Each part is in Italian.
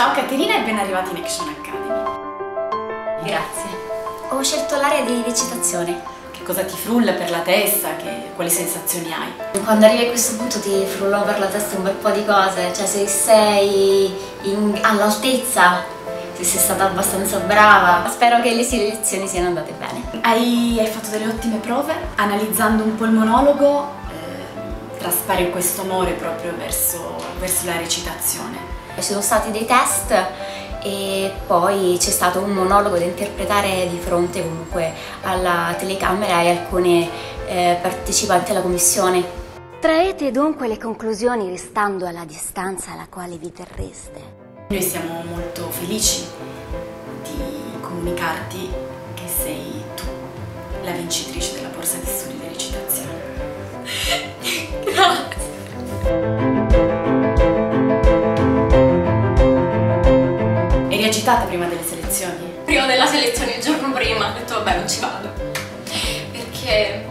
Ciao Caterina e ben arrivata in Action Academy. Grazie. Ho scelto l'area di recitazione. Che cosa ti frulla per la testa? Quali sensazioni hai? Quando arrivi a questo punto ti frullano per la testa un bel po' di cose, cioè se sei all'altezza, se sei stata abbastanza brava. Spero che le lezioni siano andate bene. Hai fatto delle ottime prove, analizzando un po' il monologo, traspare questo amore proprio verso la recitazione. Ci sono stati dei test e poi c'è stato un monologo da interpretare di fronte comunque alla telecamera e alcune partecipanti alla commissione. Traete dunque le conclusioni restando alla distanza alla quale vi terreste. Noi siamo molto felici di comunicarti che sei tu la vincitrice della borsa di studi di recitazione. Grazie. Eri agitata prima delle selezioni? Prima della selezione, il giorno prima, ho detto vabbè non ci vado, perché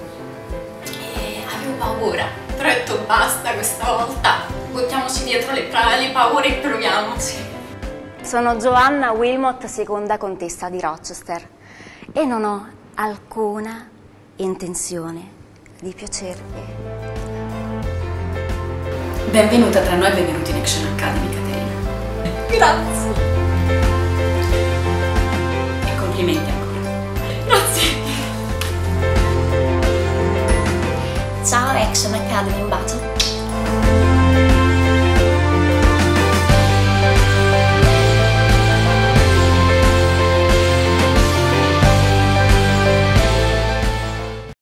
avevo paura, però ho detto basta questa volta, buttiamoci dietro le paure e proviamoci. Sono Joanna Wilmot, seconda contessa di Rochester, e non ho alcuna intenzione di piacervi. Benvenuta tra noi e benvenuti in Action Academy, Caterina. Grazie.